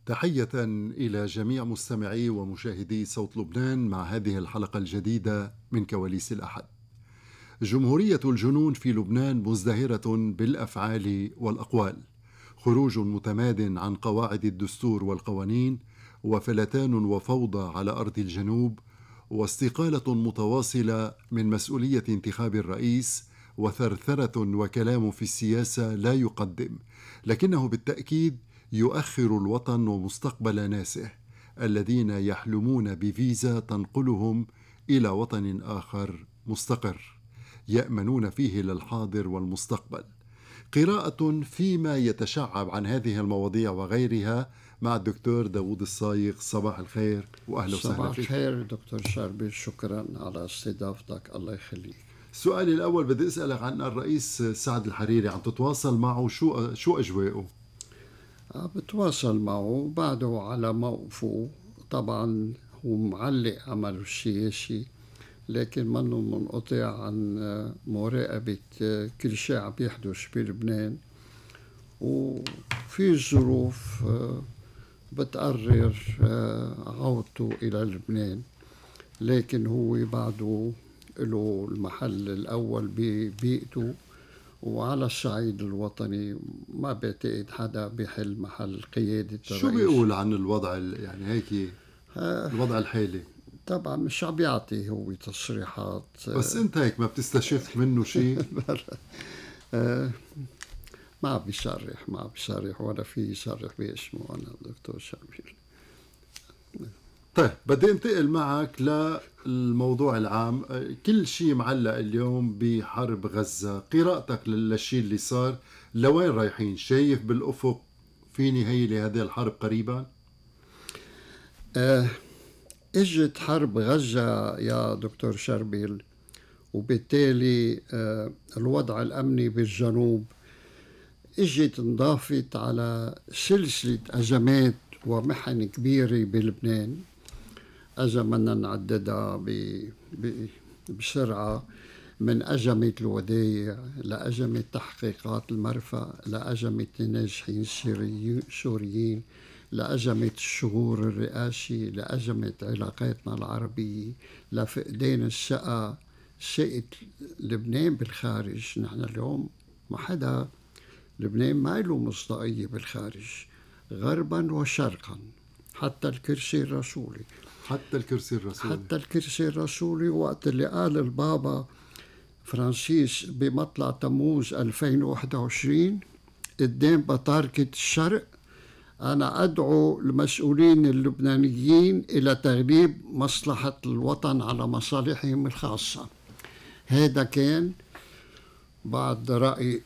تحية إلى جميع مستمعي ومشاهدي صوت لبنان مع هذه الحلقة الجديدة من كواليس الأحد. جمهورية الجنون في لبنان مزدهرة بالأفعال والأقوال، خروج متماد عن قواعد الدستور والقوانين، وفلتان وفوضى على أرض الجنوب، واستقالة متواصلة من مسؤولية انتخاب الرئيس، وثرثرة وكلام في السياسة لا يقدم، لكنه بالتأكيد يؤخر الوطن ومستقبل ناسه الذين يحلمون بفيزا تنقلهم إلى وطن آخر مستقر يأمنون فيه للحاضر والمستقبل. قراءة فيما يتشعب عن هذه المواضيع وغيرها مع الدكتور داود الصايغ. صباح الخير وأهلا وسهلا صباح فيك. الخير دكتور شربيل، شكرا على استضافتك، الله يخليك. سؤالي الأول بدي أسألك عن الرئيس سعد الحريري، عم تتواصل معه؟ شو أجواءه؟ بتواصل معه بعده على موقفه، طبعا هو معلق عمله السياسي لكن منه منقطع عن مراقبة كل شيء عم يحدث بلبنان، وفي ظروف بتقرر عودته إلى لبنان، لكن هو بعده له المحل الأول ببيئته، وعلى الصعيد الوطني ما بعتقد حدا بيحل محل قيادة الرئيس. شو بيقول عن الوضع يعني هيك الوضع الحالي؟ طبعا مش عم بيعطي هو تصريحات، بس انت هيك ما بتستشف منه شيء؟ ما بيصرح ولا في يصرح باسمه أنا الدكتور شربيل. طيب بدي انتقل معك للموضوع العام. كل شيء معلق اليوم بحرب غزة، قراءتك للشيء اللي صار، لوين رايحين؟ شايف بالأفق في نهاية لهذه الحرب قريبا؟ اجت حرب غزة يا دكتور شربيل، وبالتالي الوضع الأمني بالجنوب اجت انضافت على سلسلة أزمات ومحن كبيرة بلبنان. أزمنا نعددها بسرعة، من أزمة الودايع لأزمة تحقيقات المرفأ، لأزمة النازحين السوريين، لأزمة الشغور الرئاسي، لأزمة علاقاتنا العربية، لفقدان الثقة لبنان بالخارج. نحن اليوم ما حدا، لبنان ما له مصداقية بالخارج غربا وشرقا، حتى الكرسي الرسولي. وقت اللي قال البابا فرانسيس بمطلع تموز 2021 قدام بطاركة الشرق: أنا أدعو المسؤولين اللبنانيين إلى تغليب مصلحة الوطن على مصالحهم الخاصة. هذا كان بعد رأي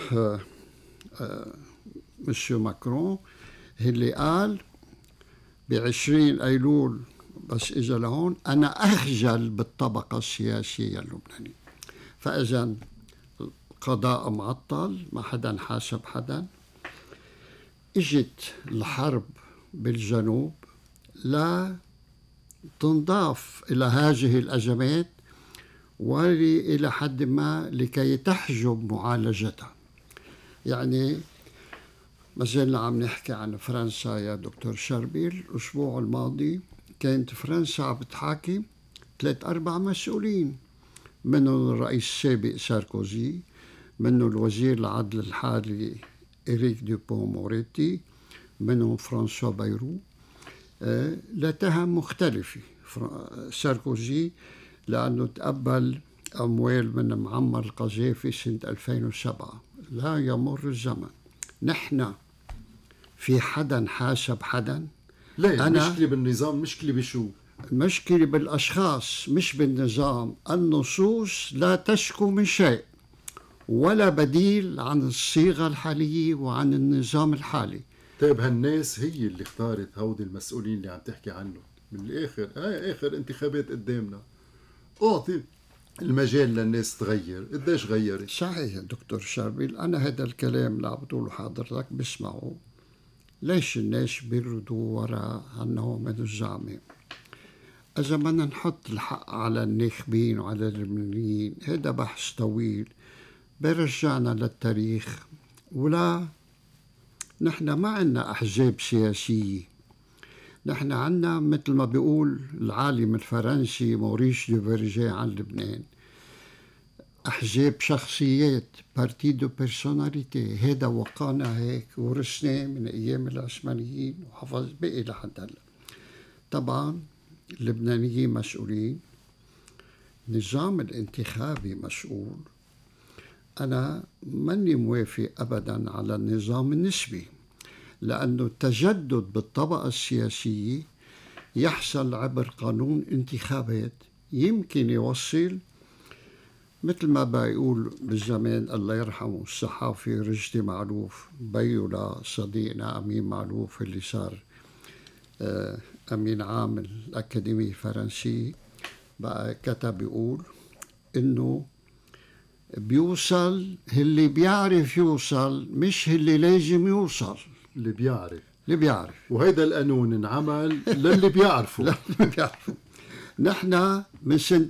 مسيو ماكرون اللي قال ب20 أيلول بس إجا لهون: أنا أخجل بالطبقة السياسية اللبنانية. فإذا القضاء معطل، ما حدا حاسب حدا. اجت الحرب بالجنوب لا تنضاف إلى هذه الأزمات وإلى حد ما لكي تحجب معالجتها. يعني ما زلنا عم نحكي عن فرنسا يا دكتور شربيل. الأسبوع الماضي كانت فرنسا عم بتحاكي 3-4 مسؤولين، منهم الرئيس السابق ساركوزي، منهم الوزير العدل الحالي إريك دوبون موريتي، منهم فرانسوا بايرو، لتهم مختلفة. ساركوزي لأنه تقبل أموال من معمر القذافي سنة 2007. لا يمر الزمن، نحن في حدا حاسب حدا؟ لا، المشكلة بالنظام، مشكلة بشو؟ المشكلة بالأشخاص مش بالنظام. النصوص لا تشكو من شيء ولا بديل عن الصيغة الحالية وعن النظام الحالي. طيب هالناس هي اللي اختارت هودي المسؤولين اللي عم تحكي عنه. من الآخر آخر انتخابات قدامنا، أعطي المجال للناس تغير. قديش غيرت؟ صحيح دكتور شربيل، أنا هذا الكلام اللي عم بتقوله حضرتك بسمعه. ليش الناس بيردوا وراء هالنوع من الزعمة؟ إذا بدنا نحط الحق على الناخبين وعلى اللبنانيين، هذا بحث طويل برجعنا للتاريخ. ولا نحن ما عنا أحزاب سياسية نحن عنا مثل ما بيقول العالم الفرنسي موريس دوفيرجي عن لبنان أحزاب شخصيات، بارتي دو بيرسوناليتي. هذا وقعنا هيك ورثناه من أيام العثمانيين وحفظ بقي لحد هلا. طبعا اللبنانيين مسؤولين، النظام الانتخابي مسؤول. أنا ماني موافق أبدا على النظام النسبي، لأنه التجدد بالطبقة السياسية يحصل عبر قانون انتخابات يمكن يوصل مثل ما بيقول بالزمان الله يرحمه الصحافي رشدي معلوف بيو لصديقنا أمين معلوف اللي صار أمين عام الأكاديمية الفرنسية، بقى كتب بيقول إنه بيوصل اللي بيعرف يوصل، مش اللي لازم يوصل. اللي بيعرف وهيدا القانون انعمل للي بيعرفوا. للي بيعرفوا. نحن من سنة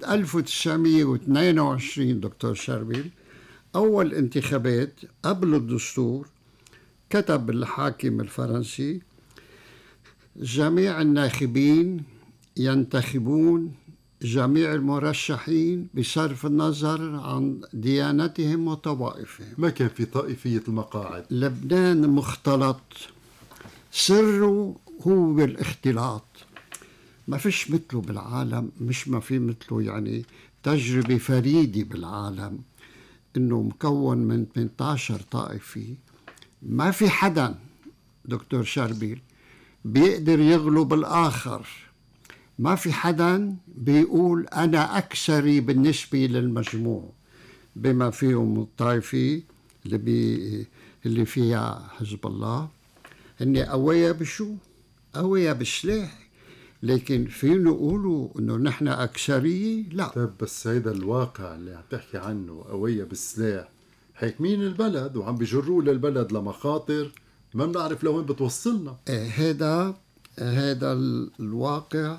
1922 دكتور شربيل أول انتخابات قبل الدستور كتب الحاكم الفرنسي جميع الناخبين ينتخبون جميع المرشحين بصرف النظر عن ديانتهم وطوائفهم. ما كان في طائفية المقاعد. لبنان مختلط، سره هو بالاختلاط، ما فيش مثله بالعالم، مش ما في مثله يعني تجربة فريدة بالعالم انه مكون من 18 طائفة. ما في حدا دكتور شربيل بيقدر يغلب الآخر، ما في حدا بيقول أنا أكثري بالنسبة للمجموع، بما فيهم الطائفة اللي فيها حزب الله، هن قوية بشو؟ قوية بالسلاح، لكن فينا نقولوا انه نحن اكثريه؟ لا. طيب بس هيدا الواقع اللي عم تحكي عنه قوية بالسلاح، حاكمين البلد وعم بيجروا للبلد لمخاطر ما بنعرف لوين بتوصلنا. هذا الواقع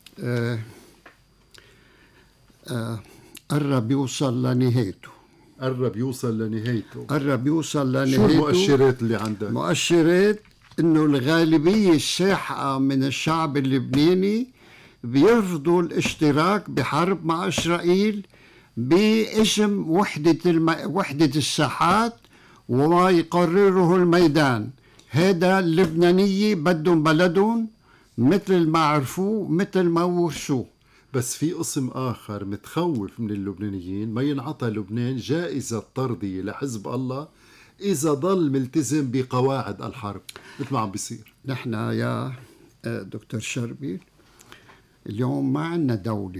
قرب يوصل لنهايته. قرب يوصل لنهايته. شو المؤشرات اللي عندك؟ مؤشرات انه الغالبية الساحقة من الشعب اللبناني بيرفضوا الاشتراك بحرب مع اسرائيل باسم وحدة الساحات وما يقرره الميدان. هذا اللبنانية بدهم بلدهم مثل ما عرفوه مثل ما ورثوه. بس في قسم آخر متخوف من اللبنانيين ما ينعطى لبنان جائزة طردية لحزب الله إذا ضل ملتزم بقواعد الحرب مثل ما عم بيصير. نحن يا دكتور شربيل اليوم ما عندنا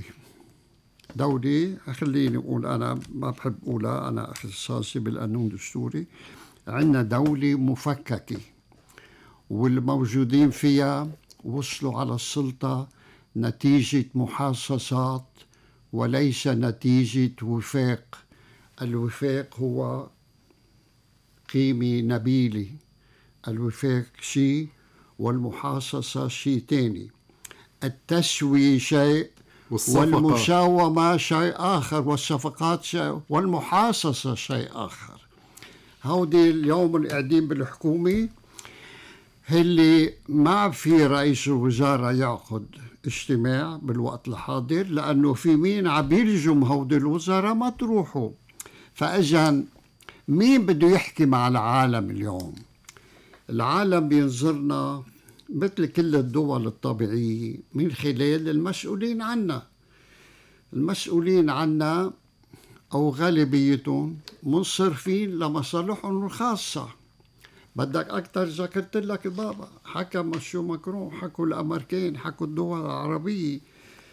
دولة خليني أقول، أنا ما بحب أقولها، أنا اختصاصي بالقانون الدستوري. عندنا دولة مفككة والموجودين فيها وصلوا على السلطة نتيجة محاصصات وليس نتيجة وفاق. الوفاق هو قيمة نبيلة، الوفاق شيء والمحاصصة شيء تاني. التسوية شيء والمساومة شيء آخر، والصفقات شيء والمحاصصة شيء آخر. هودي اليوم اللي قاعدين بالحكومة اللي ما في رئيس الوزراء يعقد اجتماع بالوقت الحاضر لأنه في مين عم يلزم هودي الوزراء ما تروحوا. فإذا مين بده يحكي مع العالم اليوم؟ العالم بينظرنا مثل كل الدول الطبيعية من خلال المسؤولين عنا. المسؤولين عنا أو غالبيتهم منصرفين لمصالحهم الخاصة. بدك أكتر ذكرت لك بابا حكى مشو ماكرون، حكوا الأمريكان، حكوا الدول العربية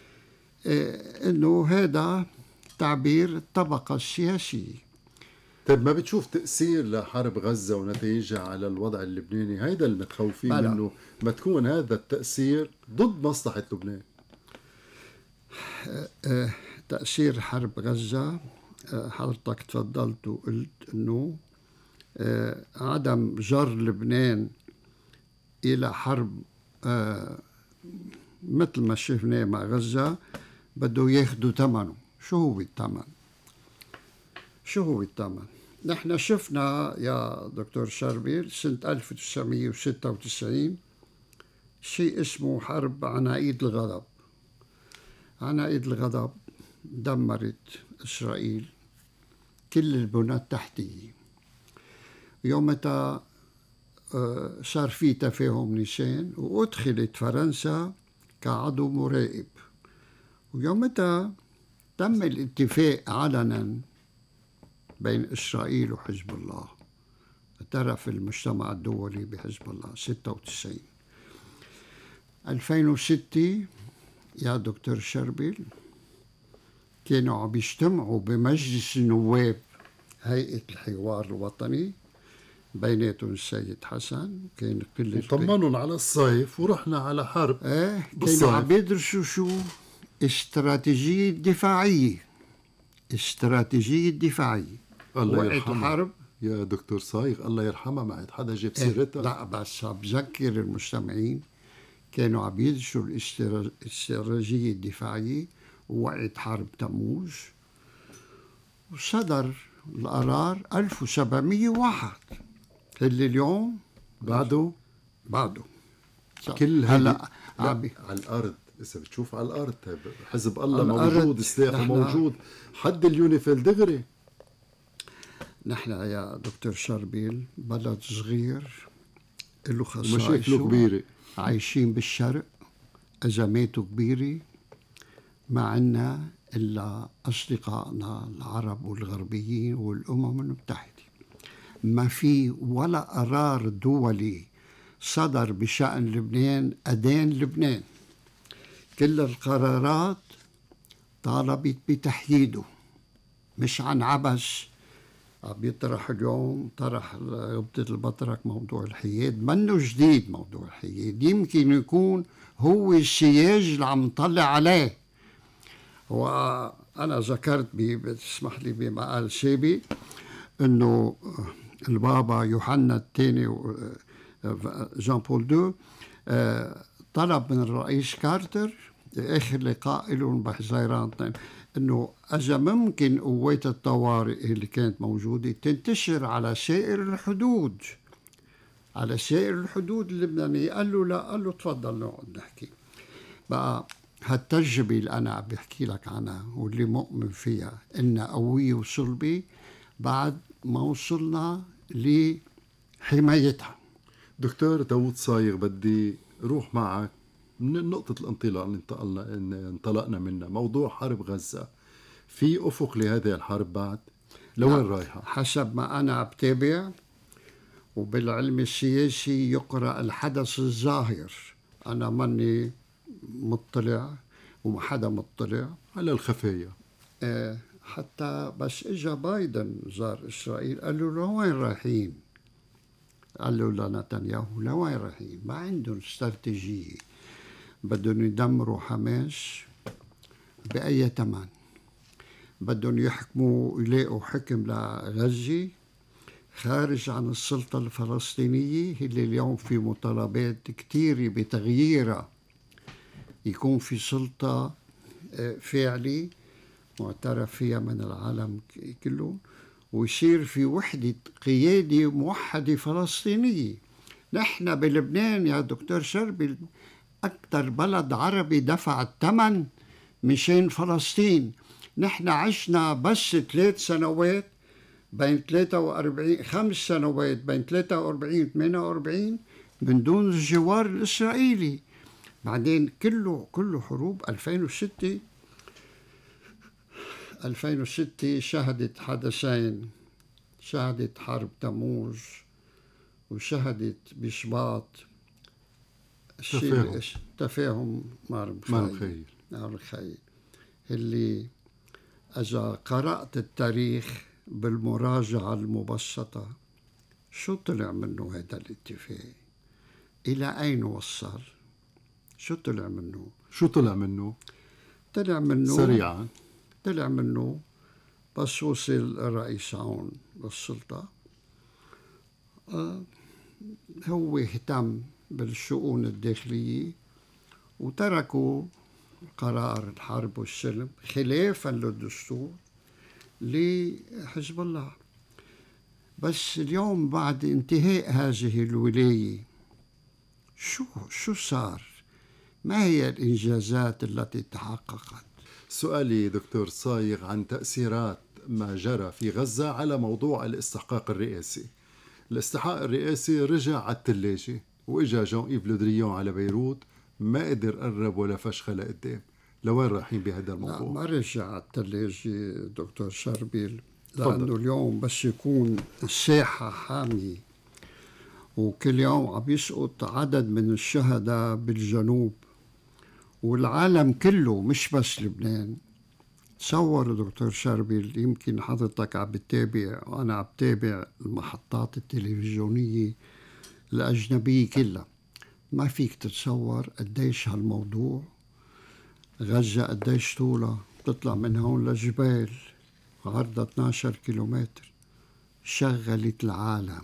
إنه هذا تعبير الطبقة السياسية. طيب ما بتشوف تأثير لحرب غزة ونتائجها على الوضع اللبناني؟ هيدا المتخوفين منه، ما تكون هذا التأثير ضد مصلحة لبنان. تأثير حرب غزة حضرتك تفضلت وقلت إنه عدم جر لبنان إلى حرب مثل ما شفناه مع غزة بده ياخدوا ثمنه. شو هو الثمن؟ نحن شفنا يا دكتور شربيل سنة 1996 شيء اسمه حرب عناقيد الغضب. عناقيد الغضب دمرت إسرائيل كل البنى التحتية. يومتها صار في تفاهم نيسان وأدخلت فرنسا كعضو مراقب، ويومتها تم الاتفاق علنا بين إسرائيل وحزب الله، اعترف المجتمع الدولي بحزب الله 96. 2006 يا دكتور شربل كانوا عم يجتمعوا بمجلس النواب هيئة الحوار الوطني، بيناتهم السيد حسن، كان كل وطمنهم على الصيف ورحنا على حرب. كانوا عم يدرسوا شو استراتيجية دفاعية. استراتيجية دفاعية. الله وقت يرحمها الحرب يا دكتور صايغ، الله يرحمها، ما عاد حدا جاب سيرتها. لا بس بذكر المستمعين كانوا عم يدرسوا الاستراتيجية الدفاعية ووقت حرب تموز، وصدر القرار 1701 اللي اليوم بعده كل هلا على الارض. اذا بتشوف على الارض حزب الله موجود، سلاحه موجود، حد اليونيفيل دغري. نحن يا دكتور شربيل بلد صغير له خصائص ومشاكله كبيرة، عايشين بالشرق، أزماته كبيرة، ما عنا إلا أصدقائنا العرب والغربيين والأمم المتحدة. ما في ولا قرار دولي صدر بشأن لبنان أدان لبنان. كل القرارات طالبت بتحييده، مش عن عبث. عم يطرح اليوم، طرح غبطة البطرك موضوع الحياد، منه جديد موضوع الحياد، يمكن يكون هو السياج اللي عم نطلع عليه. وأنا ذكرت بتسمح لي بمقال سابق إنه البابا يوحنا الثاني جان بول دو طلب من الرئيس كارتر آخر لقاء لهم بحزيران 2 إنه إذا ممكن قوات الطوارئ اللي كانت موجودة تنتشر على سائر الحدود، على سائر الحدود اللبنانية. قال له لا، قال له تفضل نقعد نحكي. بقى هالتجربة اللي أنا عم بحكي لك عنها واللي مؤمن فيها إنها قوية وصلبة، بعد ما وصلنا لحمايتها. دكتور داود صايغ، بدي روح معك من نقطة الانطلاق اللي انطلقنا منها، موضوع حرب غزة. في أفق لهذه الحرب بعد؟ لوين رايحة؟ حسب ما أنا بتابع، وبالعلم السياسي يقرأ الحدث الظاهر. أنا ماني مطلع وما حدا مطلع على الخفايا. حتى بس إجا بايدن زار إسرائيل، قال له لوين رايحين؟ قال له لنتنياهو لوين رايحين؟ ما عندهم استراتيجية، بدهم يدمروا حماس بأي ثمن، بدهم يحكموا، يلاقوا حكم لغزة خارج عن السلطة الفلسطينية اللي اليوم في مطالبات كتيرة بتغييرها، يكون في سلطة فعلي معترف فيها من العالم كله، ويصير في وحدة قيادة موحدة فلسطينية. نحن بلبنان يا دكتور شربل أكثر بلد عربي دفع الثمن مشان فلسطين. نحن عشنا بس 3 سنوات بين 43 5 سنوات بين 43 و 48 من دون الجوار الإسرائيلي. بعدين كله حروب. 2006 شهدت حدثين، شهدت حرب تموز وشهدت بشباط تفاهم مع الخيل اللي إذا قرأت التاريخ بالمراجعة المبسطة شو طلع منه هذا الاتفاق؟ إلى أين وصل؟ شو طلع منه؟ طلع منه سريعا، طلع منه بس وصل الرئيس عون للسلطة هو اهتم بالشؤون الداخلية وتركوا قرار الحرب والسلم خلافا للدستور لحزب الله. بس اليوم بعد انتهاء هذه الولاية شو صار؟ ما هي الإنجازات التي تحققت؟ سؤالي دكتور صايغ عن تأثيرات ما جرى في غزة على موضوع الاستحقاق الرئاسي. الاستحقاق الرئاسي رجع على الثلاجة، وإجا جون إيف لودريون على بيروت، ما قدر قرب ولا فشخة لقدام. لوين رايحين بهذا لا، الموضوع؟ ما رجع على الثلاجة دكتور شربيل، تفضل. لأنه اليوم بس يكون الساحة حامية وكل يوم عم يسقط عدد من الشهداء بالجنوب، والعالم كله مش بس لبنان. تصور دكتور شربيل، يمكن حضرتك عم بتتابع وأنا عم بتابع المحطات التلفزيونية الأجنبية كلها، ما فيك تتصور قديش هالموضوع. غزة قديش طولها، بتطلع من هون لجبال عرضها 12 كيلومتر، شغلت العالم.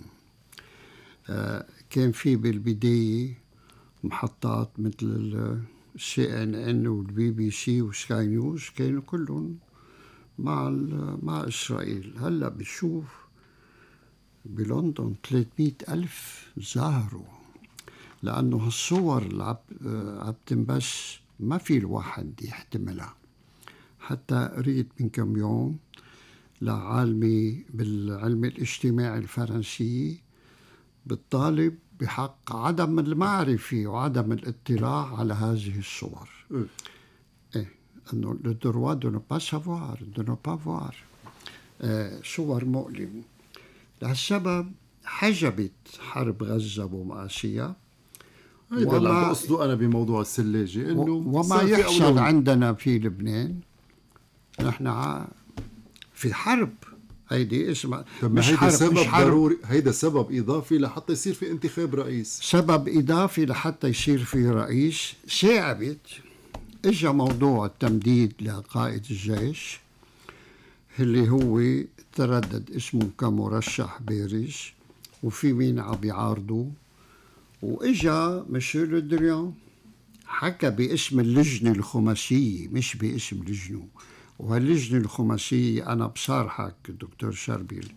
كان في بالبداية محطات مثل CNN والبي بي سي وسكاي نيوز كانوا كلهم مع إسرائيل. هلأ بشوف بلندن 300,000 ظاهروا، لأنه هالصور اللي عم تنبث ما في الواحد يحتملها. حتى قريت من كم يوم لعالمي بالعلم الاجتماعي الفرنسي بالطالب بحق عدم المعرفة وعدم الاطلاع على هذه الصور. انه le droit de ne pas savoir, de ne pas voir. صور مؤلمة. لهالسبب حجبت حرب غزة ومآسيها. هيدا اللي عم بقصده أنا بموضوع الثلاجة، إنه وما يحصل عندنا في لبنان، نحن في حرب. هيدي اسمها مش هيدا سبب ضروري، هيدا سبب إضافي لحتى يصير في انتخاب رئيس، سبب إضافي لحتى يصير في رئيس. شعبت إجا موضوع التمديد لقائد الجيش اللي هو تردد اسمه كمرشح بارز، وفي مين عم بيعارضه. وإجا مسيو لودريون حكى باسم اللجنة الخماسية مش باسم لجنه. وهاللجنة الخماسية أنا بصارحك دكتور شربيل،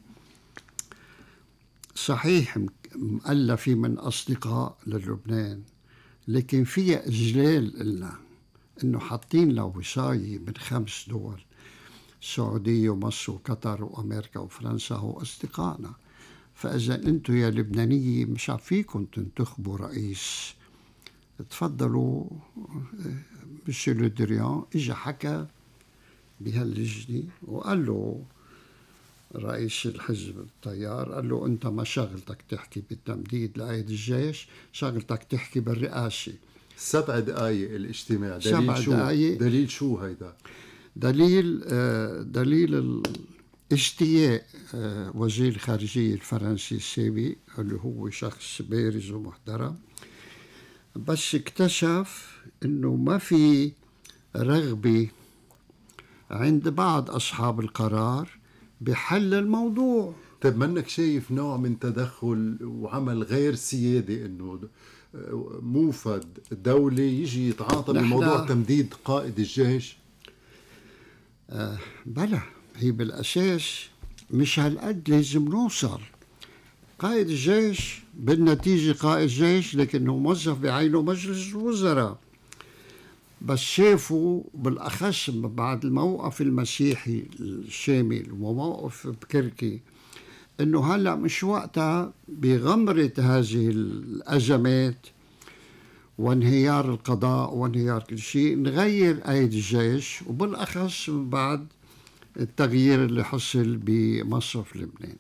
صحيح مؤلفة من أصدقاء للبنان، لكن فيها إجلال إلنا، إنه حاطين له وصاية من 5 دول، السعودية ومصر وقطر وأمريكا وفرنسا، هو أصدقائنا. فإذا أنتم يا لبنانية مش عفيكم تنتخبوا رئيس، تفضلوا. مسيو لودريون إجا حكى بهاللجنة وقال له رئيس الحزب التيار، قال له أنت ما شغلتك تحكي بالتمديد لقائد الجيش، شغلتك تحكي بالرئاسة. 7 دقايق الاجتماع. 7 دقايق. دليل شو هيدا؟ دليل اجتياء وزير الخارجية الفرنسي السابق اللي هو شخص بارز ومحترم، بس اكتشف انه ما في رغبة عند بعض اصحاب القرار بحل الموضوع. طيب منك شايف نوع من تدخل وعمل غير سيادي، انه موفد دولي يجي يتعاطى بموضوع تمديد قائد الجيش؟ بلى، هي بالأساس مش هالقد لازم نوصل. قائد الجيش بالنتيجة قائد جيش، لكنه موظف بعينه مجلس الوزراء. بس شافوا بالأخص بعد الموقف المسيحي الشامل وموقف بكركي إنه هلأ مش وقتها بغمرة هذه الأزمات وانهيار القضاء وانهيار كل شيء نغير قائد الجيش، وبالأخص بعد التغيير اللي حصل بمصرف لبنان.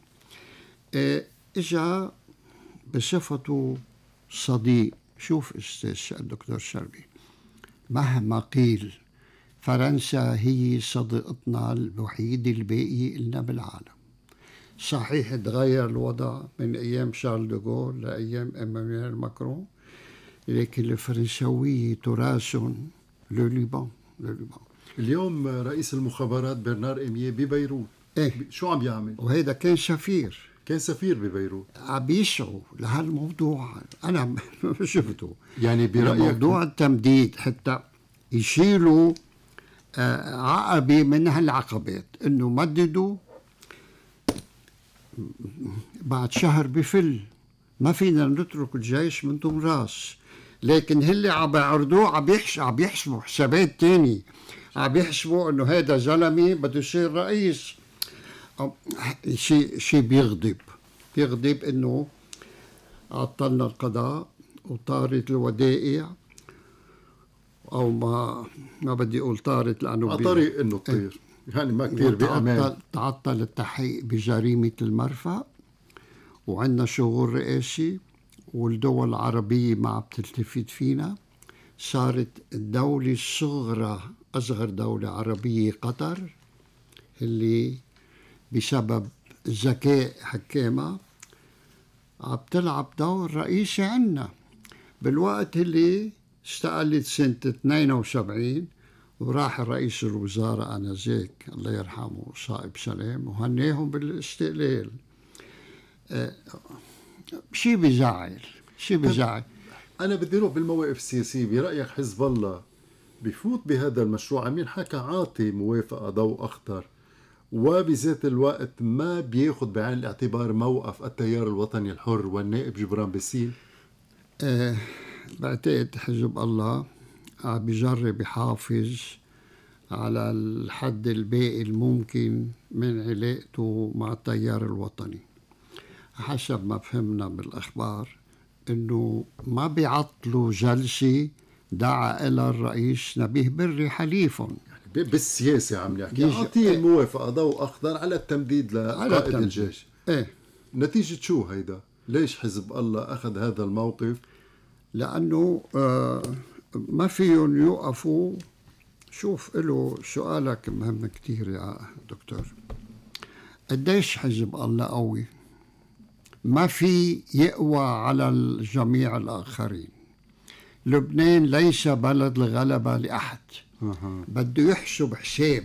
إجا بصفته صديق. شوف أستاذ الدكتور شربي، مهما قيل فرنسا هي صديقتنا الوحيدة الباقية لنا بالعالم. صحيح تغير الوضع من أيام شارل دوغول لأيام إيمانويل ماكرون، لكن الفرنسوية تراثهم لليبان. اليوم رئيس المخابرات برنار إيميه ببيروت. شو عم يعمل؟ وهيدا كان سفير ببيروت. عم يسعوا لهالموضوع. أنا شفته يعني برأيك موضوع التمديد حتى يشيلوا عقبة من هالعقبات، إنه مددوا بعد شهر بفل. ما فينا نترك الجيش من دون راس. لكن هاللي عم بيعرضوه عم يحسبوا حسابات تاني، عم يحسبوا انه هذا زلمه بده يصير رئيس. شيء بيغضب انه عطلنا القضاء وطارت الودائع، او ما بدي اقول طارت لانه على طريق انه تطير، يعني ما كثير بامان. تعطل التحقيق بجريمه المرفأ، وعندنا شغل رئاسي، والدول العربيه ما عم تلتفت فينا. صارت الدولة الصغرى، أصغر دولة عربية قطر، اللي بسبب ذكاء حكامها عم تلعب دور رئيسي عنا. بالوقت اللي استقلت سنة 72 وراح رئيس الوزراء آنذاك الله يرحمه صائب سلام وهنيهم بالاستقلال. شيء بزعل. أنا بدي أروح بالمواقف السياسية. برأيك حزب الله بفوت بهذا المشروع؟ عم ينحكى عاطي موافقة ضوء أخضر، وبذات الوقت ما بياخد بعين الاعتبار موقف التيار الوطني الحر والنائب جبران باسيل. بعتقد حزب الله عم بيجرب يحافظ على الحد الباقي الممكن من علاقته مع التيار الوطني. حسب ما فهمنا بالأخبار إنه ما بيعطلوا جلسة دعا إلى الرئيس نبيه بري حليفهم. يعني بالسياسة عم نحكي، أعطيه الموافقة ضوء أخضر على التمديد لقائد الجيش. نتيجة شو هيدا؟ ليش حزب الله أخذ هذا الموقف؟ لأنه ما فيهم يوقفوا. شوف، له سؤالك مهم كتير يا دكتور. قديش حزب الله قوي؟ ما في يقوى على الجميع الآخرين. لبنان ليس بلد الغلبة لأحد. بده يحسب حساب.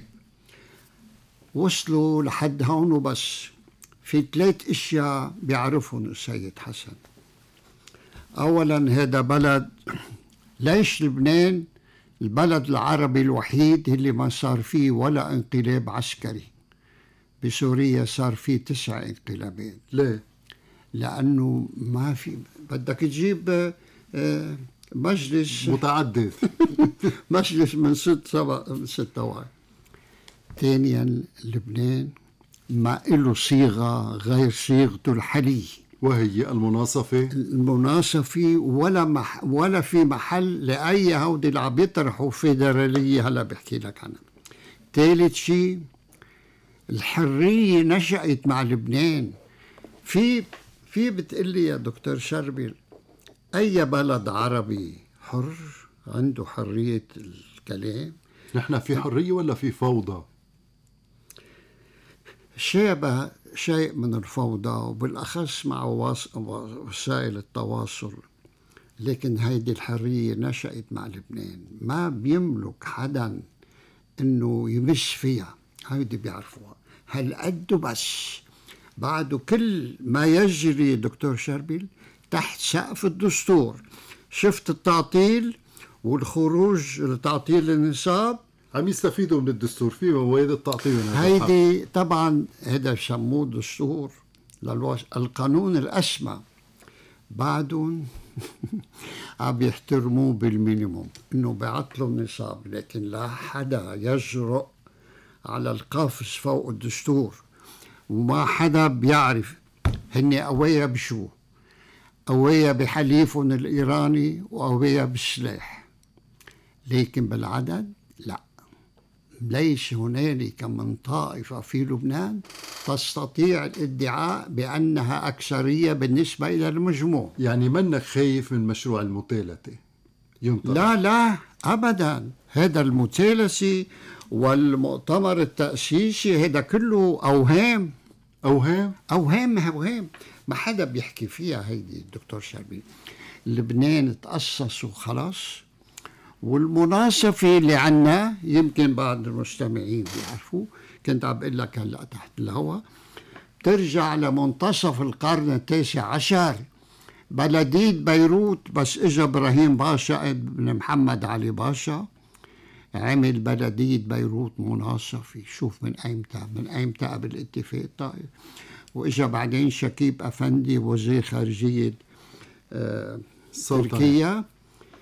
وصلوا لحد هون وبس. في 3 أشياء بيعرفهم السيد حسن. أولا، هذا بلد، ليش لبنان البلد العربي الوحيد اللي ما صار فيه ولا انقلاب عسكري؟ بسوريا صار فيه 9 انقلابات. ليه؟ لأنه ما في، بدك تجيب مجلس متعدد مجلس من 6 واحد. ثانيا، لبنان ما له صيغة غير صيغته الحالية، وهي المناصفة ولا في محل لأي هودي اللي عم يطرحوا فيدرالية هلا بحكي لك عنها. ثالث شيء، الحرية نشأت مع لبنان. في بتقلي يا دكتور شربل أي بلد عربي حر عنده حرية الكلام؟ نحن في حرية ولا في فوضى؟ شابه شيء من الفوضى، وبالأخص مع وسائل التواصل. لكن هيدي الحرية نشأت مع لبنان، ما بيملك حدا إنه يمس فيها. هيدي بيعرفوها هالقد بس. بعد كل ما يجري دكتور شربل تحت سقف الدستور. شفت التعطيل والخروج لتعطيل النصاب، عم يستفيدوا من الدستور، فيه مواد التعطيل. هيدي طبعا هذا سموه دستور القانون الأسمى. بعدهم عم يحترموه بالمينيموم، انه بيعطلوا النصاب، لكن لا حدا يجرؤ على القفز فوق الدستور. وما حدا بيعرف هن قوية بشو، قوية بحليفهم الإيراني وقوية بالسلاح، لكن بالعدد لا. ليس هنالك من طائفة في لبنان تستطيع الادعاء بأنها أكثرية بالنسبة إلى المجموع. يعني منك خايف من مشروع المثالثة ينطلق؟ لا أبدا. هذا المثالثة والمؤتمر التأسيسي هذا كله أوهام. ما حدا بيحكي فيها. هيدي الدكتور شربل، لبنان تأسس وخلاص. والمناصفة اللي عنا يمكن بعض المستمعين بيعرفوا، كنت عم بقول لك هلا تحت الهواء، ترجع لمنتصف القرن ال19. بلدية بيروت بس اجى ابراهيم باشا ابن محمد علي باشا عمل بلدية بيروت مناصفة. شوف من ايمتى قبل اتفاق طائف. واجا بعدين شكيب افندي وزير خارجية تركيا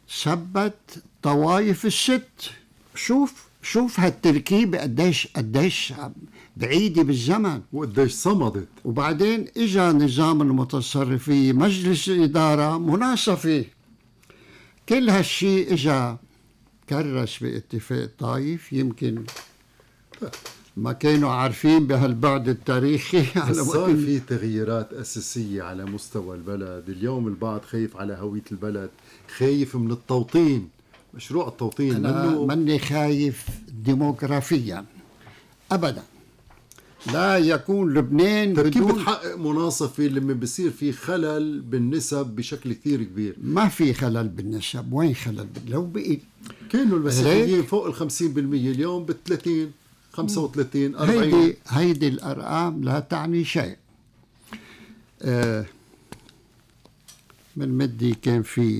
ثبت طوائف الست. شوف هالتركيبة قديش بعيدة بالزمن وقديش صمدت. وبعدين اجا نظام المتصرفية، مجلس الإدارة، مناصفة، كل هالشي اجا كرس باتفاق طايف. يمكن ما كانوا عارفين بهالبعد التاريخي على صار في تغييرات أساسية على مستوى البلد. اليوم البعض خايف على هوية البلد، خايف من التوطين، مشروع التوطين. أنا ماني خايف ديموغرافيا أبدا. لا يكون لبنان كيف بدون بتحقق مناصفة لما بصير في خلل بالنسب بشكل كثير كبير؟ ما في خلل بالنسب. وين خلل لو بقي كانوا المسيحيين فوق 50%، اليوم ب30 35 40. هيدي الأرقام لا تعني شيء. من مدي كان في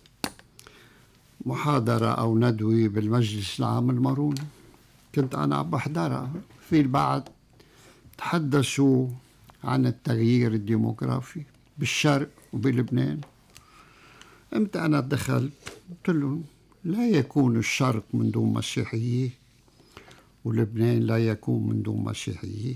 محاضرة أو ندوة بالمجلس العام الماروني، كنت أنا عم بحضرها. في البعض تحدثوا عن التغيير الديموغرافي بالشرق وبلبنان. امتى أنا دخلت قلت لهم لا يكون الشرق من دون مسيحية، ولبنان لا يكون من دون مسيحية.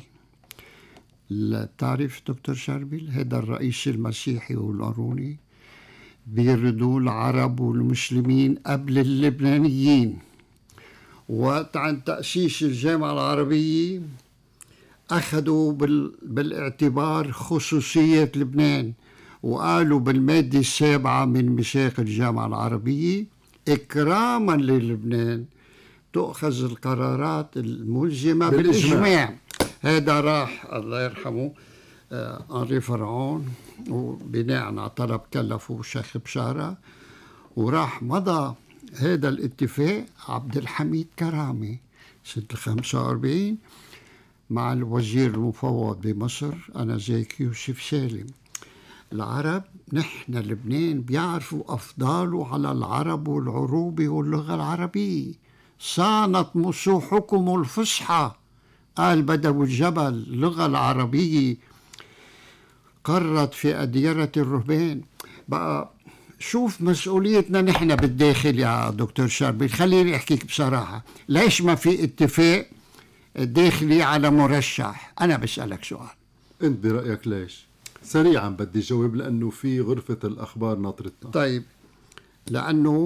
تعرف دكتور شربيل، هذا الرئيس المسيحي والماروني بيردوا العرب والمسلمين قبل اللبنانيين. وقت عن تأسيس الجامعة العربية أخذوا بالاعتبار خصوصية لبنان، وقالوا بالمادة 7 من ميثاق الجامعة العربية إكراما للبنان تؤخذ القرارات الملزمة بالإجماع. هذا راح الله يرحمه أنري فرعون، وبناء على طلب كلفه شيخ بشارة، وراح مضى هذا الاتفاق عبد الحميد كرامي سنة 45 مع الوزير المفوض بمصر آنذاك يوسف سالم. العرب، نحن لبنان بيعرفوا أفضاله على العرب والعروبة واللغة العربية. صانت مسوحكم الفصحى، قال بدو الجبل. اللغة العربية قرت في أديرة الرهبان. بقى شوف مسؤوليتنا نحن بالداخل يا دكتور شربيل. خليني أحكيك بصراحة، ليش ما في اتفاق داخلي على مرشح؟ أنا بسألك سؤال، أنت برأيك ليش؟ سريعا بدي جاوب، لأنه في غرفة الأخبار ناطرتنا. طيب، لأنه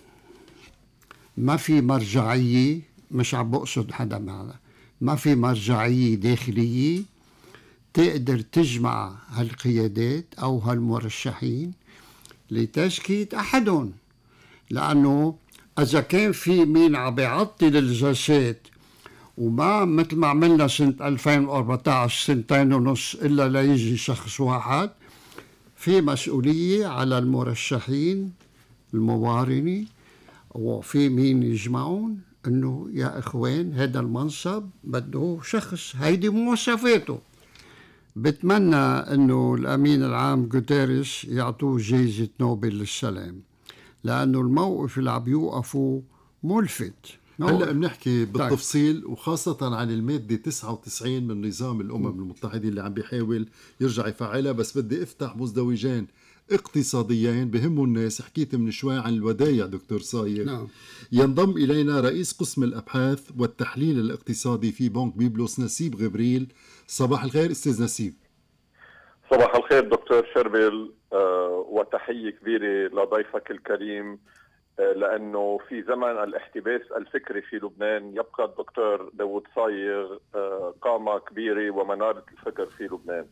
ما في مرجعية، مش عم بقصد حدا معنا، ما في مرجعية داخلية تقدر تجمع هالقيادات أو هالمرشحين لتزكية أحدهم. لأنه إذا كان في مين عم بيعطل الجلسات وما مثل ما عملنا سنة 2014 2.5 سنين إلا ليجي شخص واحد، في مسؤولية على المرشحين الموارنة وفي مين يجمعون إنه يا إخوان هذا المنصب بده شخص هيدي مواصفاته. بتمنى إنه الأمين العام غوتيريس يعطوه جائزة نوبل للسلام، لأنه الموقف اللي عم يوقفوا ملفت. هلأ بنحكي بالتفصيل وخاصة عن المادة 99 من نظام الأمم المتحدة اللي عم بيحاول يرجع يفعلها. بس بدي افتح مزدوجين اقتصاديين بهموا الناس. حكيت من شوي عن الودايع دكتور صايغ. نعم. ينضم إلينا رئيس قسم الأبحاث والتحليل الاقتصادي في بنك بيبلوس، نسيب غبريل. صباح الخير أستاذ نسيب. صباح الخير دكتور شربيل، وتحية كبيرة لضيفك الكريم، لأنه في زمن الاحتباس الفكري في لبنان يبقى الدكتور داود صايغ قامة كبيرة ومنارة الفكر في لبنان.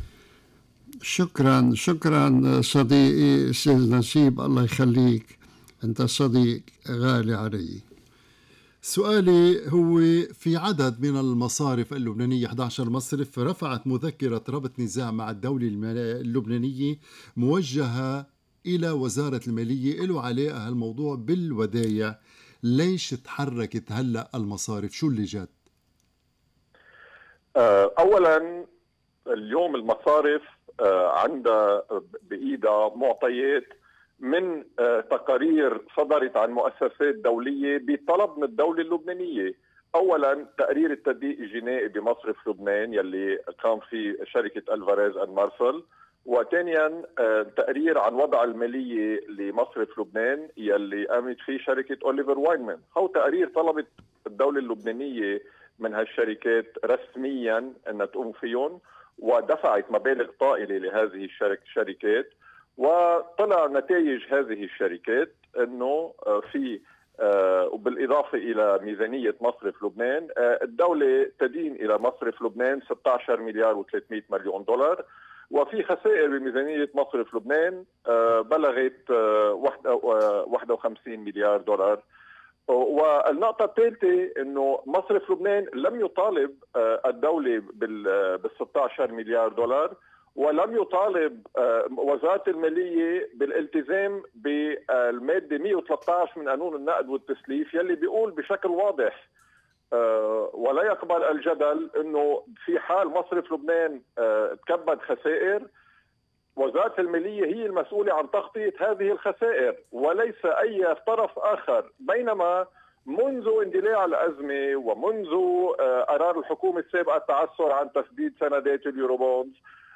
شكرا صديقي أستاذ نسيب، الله يخليك، أنت صديق غالي علي. سؤالي هو في عدد من المصارف اللبنانية 11 مصرف رفعت مذكرة ربط نزاع مع الدولة اللبنانية موجهة إلى وزارة المالية له علاقة هالموضوع بالودايع. ليش تحركت هلأ المصارف؟ شو اللي جد؟ أولا اليوم المصارف عندها بإيدها معطيات من تقارير صدرت عن مؤسسات دولية بطلب من الدولة اللبنانية. أولا تقرير التدقيق الجنائي بمصرف لبنان يلي قام فيه شركة ألفاريز أند مارسل، وثانيا تقرير عن وضع المالية لمصرف لبنان يلي قامت فيه شركة أوليفر واينمان. هو تقرير طلبت الدولة اللبنانية من هالشركات رسميا أنها تقوم فيهم، ودفعت مبالغ طائلة لهذه الشركات، وطلع نتائج هذه الشركات أنه في وبالإضافة إلى ميزانية مصرف لبنان، الدولة تدين إلى مصرف لبنان 16 مليار و300 مليون دولار، وفي خسائر بميزانية مصرف لبنان بلغت 51 مليار دولار. والنقطة الثالثة أنه مصرف لبنان لم يطالب الدولة بال 16 مليار دولار، ولم يطالب وزارة المالية بالالتزام بالمادة 113 من قانون النقد والتسليف، يلي بيقول بشكل واضح ولا يقبل الجدل أنه في حال مصرف لبنان تكبد خسائر، وزارة المالية هي المسؤولة عن تغطية هذه الخسائر وليس أي طرف آخر. بينما منذ اندلاع الأزمة ومنذ قرار الحكومة السابقة التعثر عن تسديد سندات اليوروبوندز،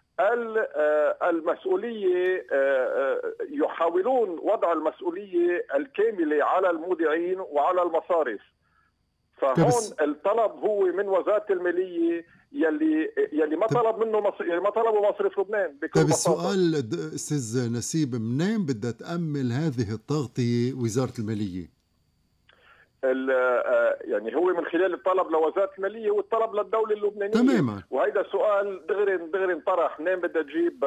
المسؤولية يحاولون وضع المسؤولية الكاملة على المودعين وعلى المصارف. فهون الطلب هو من وزارة المالية يلي ما طلب منه ما طلبه مصرف لبنان بكل طيب بساطة. السؤال أستاذ نسيب، منين بدها تأمل هذه التغطية وزارة المالية؟ يعني هو من خلال الطلب لوزارة المالية والطلب للدولة اللبنانية تماما. وهيدا سؤال دغري انطرح، منين بدها تجيب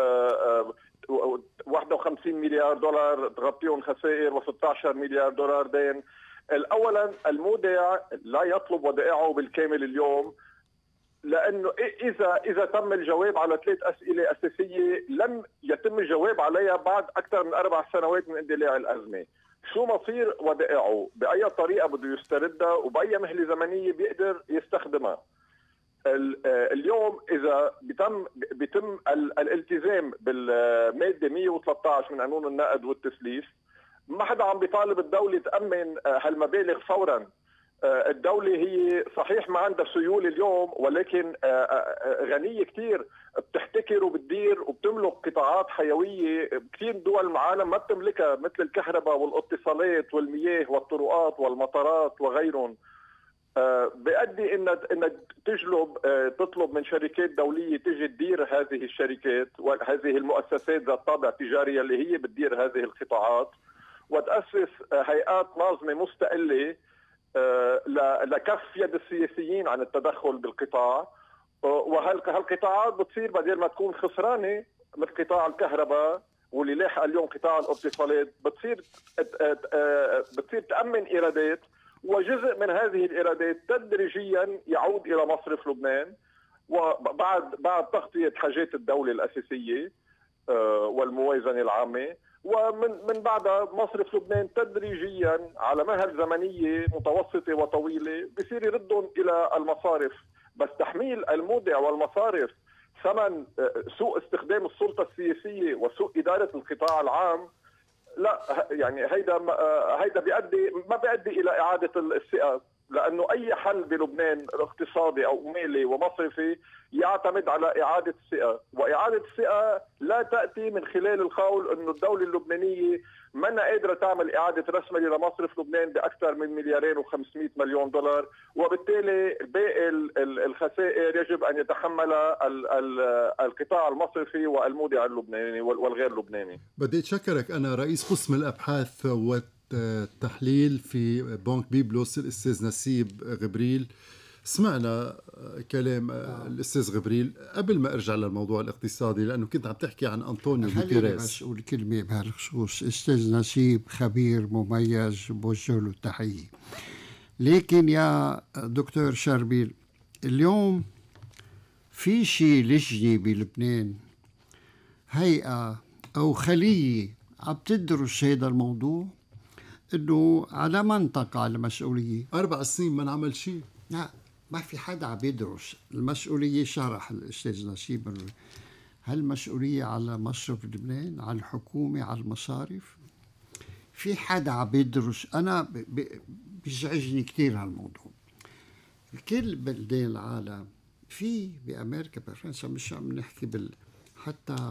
51 مليار دولار تغطيهم خسائر و16 مليار دولار دين؟ اولا المودع لا يطلب ودائعه بالكامل اليوم، لانه اذا تم الجواب على 3 اسئله اساسيه لم يتم الجواب عليها بعد اكثر من 4 سنوات من اندلاع الازمه. شو مصير ودائعه؟ باي طريقه بده يستردها وباي مهله زمنيه بيقدر يستخدمها؟ اليوم اذا بيتم الالتزام بالماده 113 من قانون النقد والتسليف، ما حدا عم بيطالب الدولة تأمن هالمبالغ فورا. الدولة هي صحيح ما عندها سيولة اليوم، ولكن غنية كتير، بتحتكر وبتدير وبتملك قطاعات حيوية كتير دول العالم ما بتملكها، مثل الكهرباء والاتصالات والمياه والطرقات والمطارات وغيرهم. بيؤدي انك تطلب من شركات دوليه تيجي تدير هذه الشركات وهذه المؤسسات ذات طابع تجاري اللي هي بتدير هذه القطاعات، وتأسس هيئات ناظمة مستقلة لكف يد السياسيين عن التدخل بالقطاع. وهالقطاعات بتصير بدل ما تكون خسرانة مثل قطاع الكهرباء واللي لاحق اليوم قطاع الاتصالات، بتصير تأمن إيرادات، وجزء من هذه الإيرادات تدريجيا يعود إلى مصرف لبنان، وبعد تغطية حاجات الدولة الأساسية والموازنة العامة، ومن بعدها مصرف لبنان تدريجيا على مهل زمنية متوسطة وطويلة بصير يردهم إلى المصارف. بس تحميل المودع والمصارف ثمن سوء استخدام السلطة السياسية وسوء إدارة القطاع العام، لا، يعني هيدا ما بيؤدي إلى إعادة الثقة، لأنه أي حل بلبنان اقتصادي أو مالي ومصرفي يعتمد على إعادة الثقة، وإعادة الثقة لا تأتي من خلال القول أنه الدولة اللبنانية ما قادرة تعمل إعادة رسمة لمصرف لبنان بأكثر من 2.5 مليار دولار، وبالتالي باقي الخسائر يجب أن يتحملها القطاع المصرفي والمودع اللبناني والغير لبناني. بدي أتشكرك أنا رئيس قسم الأبحاث والتحليل في بنك بيبلوس الأستاذ نسيب غبريل. سمعنا كلام الأستاذ غبريل. قبل ما أرجع للموضوع الاقتصادي، لأنه كنت عم تحكي عن أنطونيو غوتيريس، بس أقول كلمة بهالخصوص. أستاذ نسيب خبير مميز، بوجه له التحية. لكن يا دكتور شربيل، اليوم في شيء لجنة بلبنان، هيئة أو خلية عم تدرس هذا الموضوع، إنه على من تقع المسؤولية. 4 سنين ما نعمل شيء. لا، ما في حدا عم يدرس المسؤولية. شرح الأستاذ نسيب، هل المسؤولية على مصرف لبنان، على الحكومة، على المصارف؟ في حدا عم يدرس؟ أنا بيزعجني كتير هالموضوع. كل بلدان العالم، في بأمريكا بفرنسا، مش عم نحكي حتى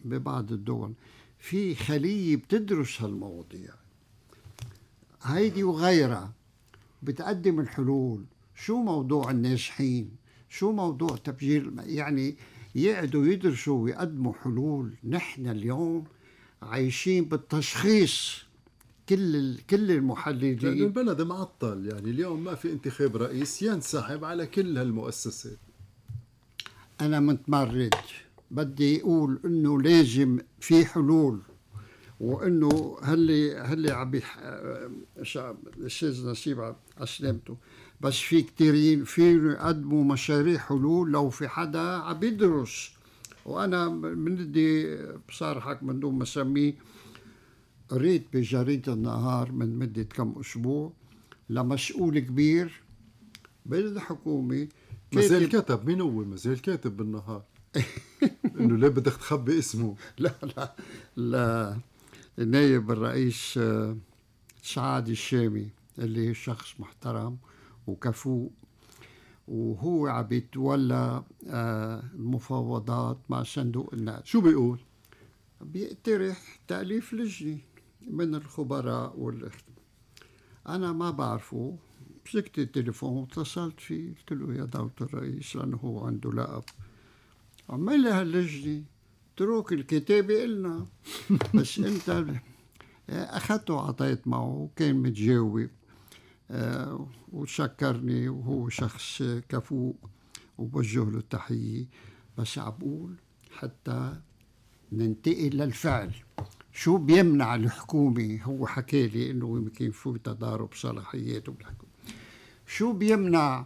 ببعض الدول في خلية بتدرس هالمواضيع هيدي وغيرها، بتقدم الحلول. شو موضوع الناجحين، شو موضوع تفجير، يعني يقعدوا يدرسوا ويقدموا حلول. نحن اليوم عايشين بالتشخيص. كل المحللين، لأنه البلد معطل، يعني اليوم ما في انتخاب رئيس ينسحب على كل هالمؤسسات. أنا متمرد، بدي أقول إنه لازم في حلول، وإنه هلي عم الأستاذ نسيب أسلمته، بس في كتيرين في يقدموا مشاريع حلول لو في حدا عم يدرس. وأنا بدي بصراحة من دون ما أسميه، قريت بجريدة النهار من مدة كم أسبوع لمسؤول كبير بالحكومة مازال كاتب. مين هو مازال كاتب بالنهار؟ انه ليه بدك تخبي اسمه؟ لا نائب الرئيس سعاد الشامي، اللي شخص محترم وكفؤ، وهو عم يتولى المفاوضات مع صندوق النقد. شو بيقول؟ بيقترح تأليف لجنة من الخبراء أنا ما بعرفه. مسكت التليفون واتصلت فيه، قلت له يا دولة الرئيس، لأنه هو عنده لقب، عمل لها اللجنة، اترك الكتابة إلنا. بس أنت أخذته وعطيت معه وكان متجاوب وشكرني، وهو شخص كفؤ وبوجه له التحية. بس عبقول حتى ننتقل للفعل. شو بيمنع الحكومة؟ هو حكى لي إنه يمكن في تضارب صلاحياته بالحكومة. شو بيمنع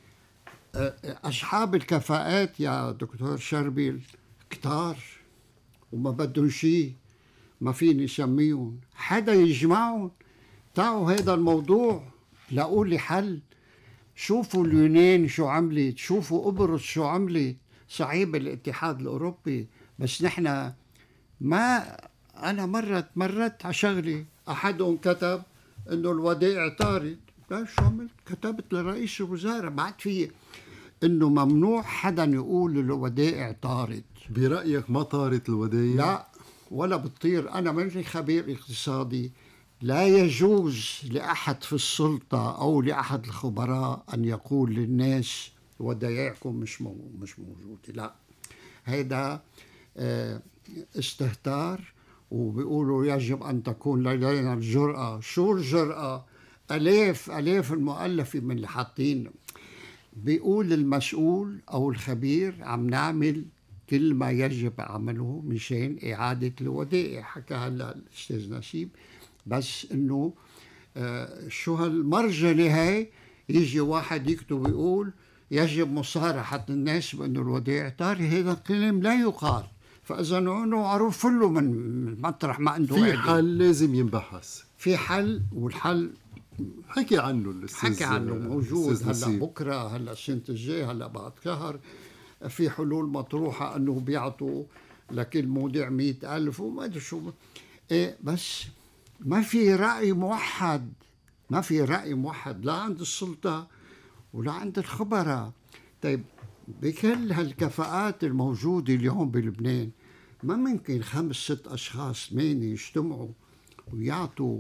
أصحاب الكفاءات يا دكتور شربيل كتار وما بدهم شيء، ما فيني سميهم، حدا يجمعهم. تعوا هذا الموضوع لاقوا لي حل. شوفوا اليونان شو عملت، شوفوا قبرص شو عملت، صعيب الاتحاد الأوروبي. بس نحن ما، أنا مرت على شغلي، أحدهم كتب إنه الودائع طارت. لا، شو عملت؟ كتبت لرئيس الوزراء، بعد في إنه ممنوع حدا يقول الودائع طارت. برأيك ما طارت الودائع؟ لا، ولا بتطير. أنا ماني خبير اقتصادي. لا يجوز لأحد في السلطة أو لأحد الخبراء أن يقول للناس ودائعكم مش موجودة. لا، هذا استهتار. وبيقولوا يجب أن تكون لدينا الجرأة. شو الجرأة؟ ألاف المؤلفة من اللي حاطين. بيقول المسؤول أو الخبير عم نعمل كل ما يجب عمله مشان إعادة الودائع. حكى هلا الأستاذ نسيب. بس إنه شو هالمرجلة هاي؟ يجي واحد يكتب ويقول يجب مصارحة الناس بأنه الودائع طارئة. هذا الكلام لا يقال. فإذا أنه معروف له من مطرح ما عنده في حل لازم ينبحث. في حل، والحل حكي عنه الأستاذ، حكي عنه موجود. هلا بكرة، هلا السنة الجاي، هلا بعد شهر في حلول مطروحة أنه بيعطوا لكل مودع 100,000 وما أدري شو. إيه، بس ما في رأي موحد. ما في رأي موحد لا عند السلطة ولا عند الخبراء. طيب، بكل هالكفاءات الموجودة اليوم بلبنان، ما ممكن 5-6 أشخاص 8 يجتمعوا ويعطوا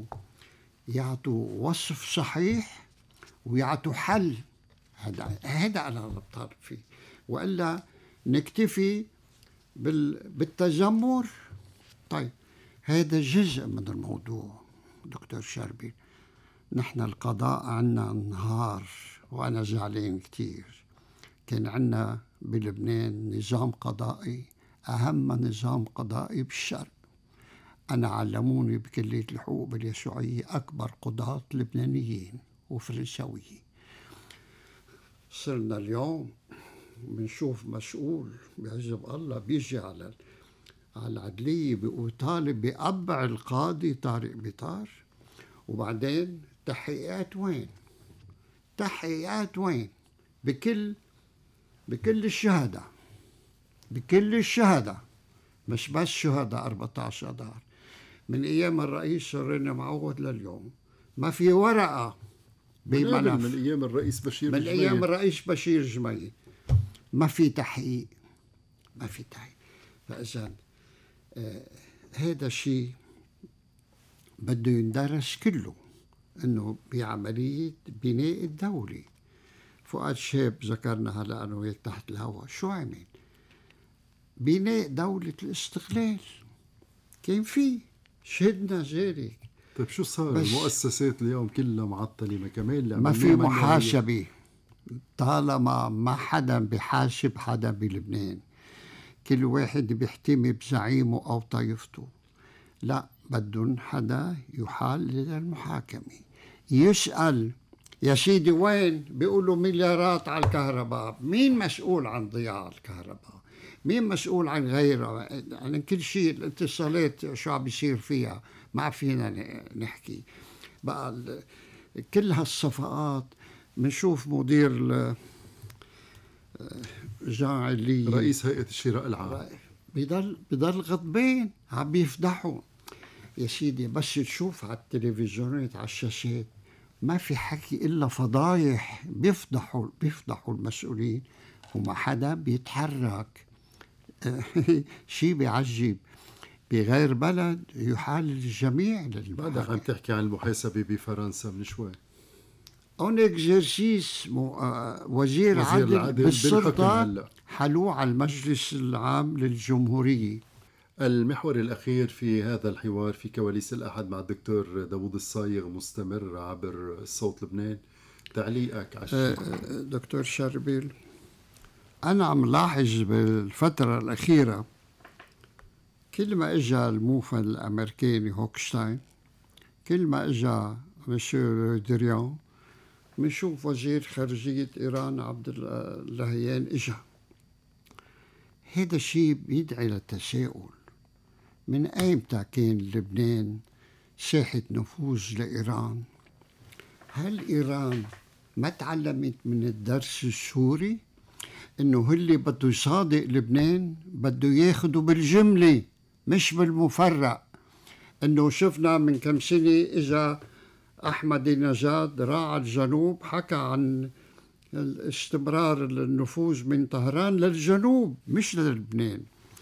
وصف صحيح ويعطوا حل. هذا أنا بطالب فيه، وإلا نكتفي بالتذمر. طيب، هذا جزء من الموضوع دكتور شربيل. نحن القضاء عنا نهار، وأنا زعلان كتير. كان عنا بلبنان نظام قضائي، أهم نظام قضائي بالشرق. أنا علموني بكلية الحقوق باليسوعية أكبر قضاة لبنانيين وفرنساويين. صرنا اليوم بنشوف مسؤول بعزب الله بيجي على العدلية بيقول طالب بأبع القاضي طارق بطار، وبعدين تحقيقات وين؟ تحقيقات وين؟ بكل الشهداء، مش بس شهداء 14 أذار. من أيام الرئيس شرينا معود لليوم ما في ورقة بملف. من أيام الرئيس بشير من أيام الرئيس بشير جميل ما في تحقيق. فإذا هذا شيء بده يندرس كله، انه بعملية بناء الدولة. فؤاد شاب ذكرنا هلا أنا تحت الهواء، شو عمل؟ بناء دولة الاستقلال كان فيه، شهدنا ذلك. طيب شو صار؟ المؤسسات اليوم كلها معطلة، ما كمان ما في محاسبة، طالما ما حدا بحاسب حدا بلبنان، كل واحد بيحتمي بزعيمه أو طائفته. لا، بدهم حدا يحال للمحاكمة، يسأل يا سيدي وين؟ بيقولوا مليارات على الكهرباء. مين مسؤول عن ضياع الكهرباء؟ مين مسؤول عن غيرها؟ يعني كل شيء الاتصالات شو عم بيصير فيها ما فينا نحكي بقى. كل هالصفقات بنشوف مدير جاعلي رئيس هيئة الشراء العام بضل غضبان، عم بيفضحوا. يا سيدي بس تشوف على التلفزيونات على الشاشات ما في حكي إلا فضايح، بيفضحوا المسؤولين وما حدا بيتحرك. شيء بيعجب. بغير بلد يحال الجميع بعدك عم تحكي عن المحاسبة بفرنسا من شوي. اون اكزرسيس وزير عدل بالسلطة حلوه على المجلس العام للجمهورية. المحور الأخير في هذا الحوار في كواليس الأحد مع الدكتور داوود الصايغ مستمر عبر صوت لبنان. تعليقك على الشيء. دكتور شربيل، أنا عم لاحظ بالفترة الأخيرة كل ما إجا الموفد الأمريكاني هوكشتاين، كل ما إجا مسيو دريان، منشوف وزير خارجية إيران عبد اللهيان إجا. هذا الشيء بيدعي للتساؤل، من أيمتى كان لبنان ساحة نفوذ لإيران؟ هل إيران ما تعلمت من الدرس السوري إنه اللي بده يصادق لبنان بده ياخده بالجملة مش بالمفرق؟ إنه شفنا من كم سنة إجا أحمد نجاد راعى الجنوب، حكى عن استمرار النفوذ من طهران للجنوب مش للبنان.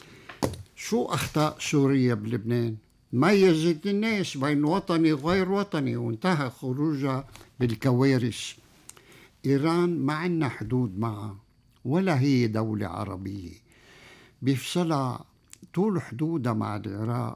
شو أخطاء سوريا بلبنان؟ ميزت الناس بين وطني وغير وطني وانتهى خروجها بالكوارث. إيران ما عندنا حدود معها ولا هي دولة عربية، بيفصلها طول حدودها مع العراق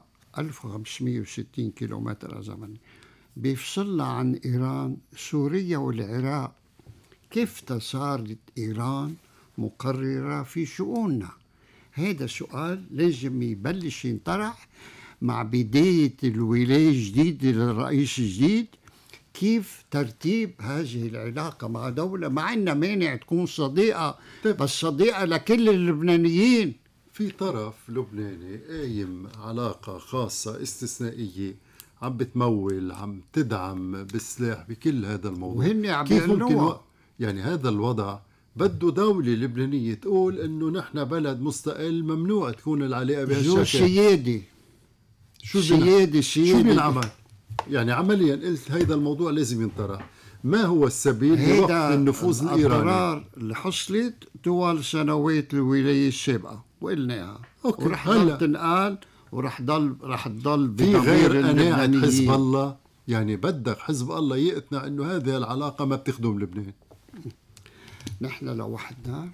1560 كيلومتر زمن، بيفصلها عن إيران سوريا والعراق. كيف صارت إيران مقررة في شؤوننا؟ هذا سؤال لازم يبلش ينطرح مع بداية الولاية الجديدة للرئيس الجديد. كيف ترتيب هذه العلاقة مع دولة ما عندنا مانع تكون صديقة، بس صديقة لكل اللبنانيين. في طرف لبناني قايم علاقة خاصة استثنائية، عم بتمول، عم تدعم بالسلاح بكل هذا الموضوع. وهن عم كيف ممكن يعني هذا الوضع بده دولة لبنانية تقول انه نحن بلد مستقل ممنوع تكون العلاقة بهالشكل؟ سيادي شو بينعمل؟ يعني عمليا قلت هيدا الموضوع لازم ينطرح. ما هو السبيل لوقف النفوذ الإيراني؟ القرار اللي حصلت طوال سنوات الولاية السابقة وقلناها، ورح ضل تنقال ورح تضل في غير قناعة حزب الله. يعني بدك حزب الله يقتنع انه هذه العلاقة ما بتخدم لبنان. نحن لوحدنا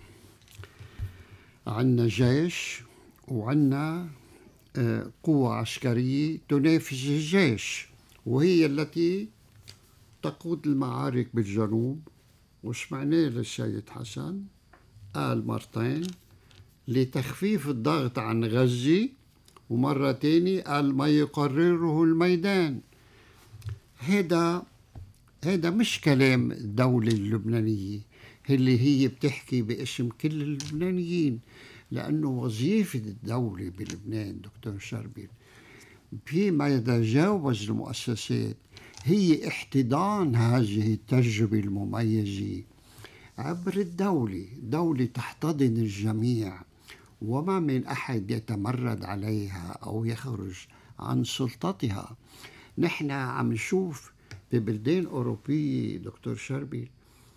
عنا جيش وعنا قوة عسكرية تنافس الجيش، وهي التي تقود المعارك بالجنوب. وسمعناه للسيد حسن قال مرتين لتخفيف الضغط عن غزة، ومرة تاني قال ما يقرره الميدان. هذا مش كلام الدولة اللبنانية اللي هي بتحكي باسم كل اللبنانيين، لأنه وظيفة الدولة بلبنان دكتور شربيل فيما يتجاوز المؤسسات هي احتضان هذه التجربة المميزة عبر الدولة. دولة تحتضن الجميع وما من أحد يتمرد عليها أو يخرج عن سلطتها. نحن عم نشوف ببلدان أوروبية دكتور شربيل